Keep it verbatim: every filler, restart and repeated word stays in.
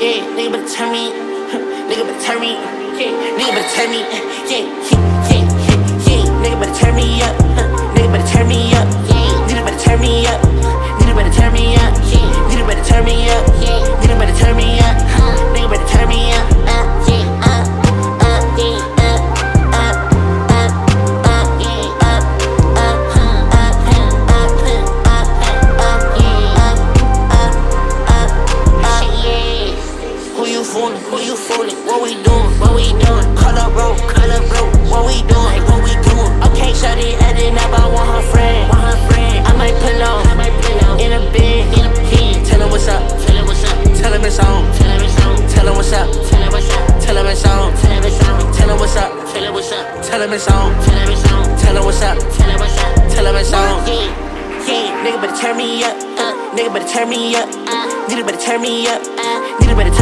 yeah, nigga better turn me, nigga better turn me, yeah, nigga better turn me, yeah, yeah, yeah, yeah, yeah, nigga better turn me up, nigga better turn me up, yeah, nigga better turn me up, nigga better turn me up, yeah, nigga better turn me up, yeah, nigga better turn me up, nigga better turn me up, uh, yeah, uh, uh, yeah, uh, uh, uh, uh, yeah, uh, uh, uh, uh, uh, uh, uh, yeah, uh, uh, uh, yeah. Who you fooling? Who you fooling? What we doing? What we doing? Call up, bro. Call up, bro. What we doing? What we doing? Okay, shawty adding up. I want her friend. Want her friend. I might pull on. I might pull on. In a bed. In a bed. Tell him what's up. Tell him what's up. Tell him it's on. Tell him it's on. Tell him what's up. Tell him what's up. Tell him it's on. Tell him it's on. Tell him what's up. Tell him what's up. Tell him it's on. Tell him it's on. Tell him what's up. Tell him what's up. Tell him it's on. Yeah, yeah. Nigga better turn me up. Uh, nigga better turn me up. Uh, nigga better turn me up. Uh, nigga better turn